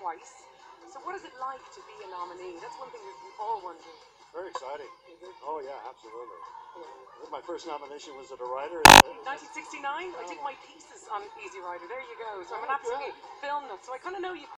twice. So what is it like to be a nominee? That's one thing we all wonder. Very exciting. Oh yeah, absolutely. I think my first nomination was as a writer. 1969, I did my thesis on Easy Rider. There you go. So I'm an absolute film nut. So I kind of know you